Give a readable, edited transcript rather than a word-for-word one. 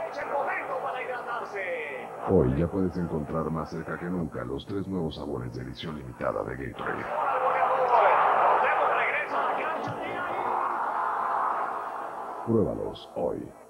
Es el momento para hidratarse. Hoy ya puedes encontrar más cerca que nunca los 3 nuevos sabores de edición limitada de Gatorade. Regresa a la cancha de ahí. Pruébalos hoy.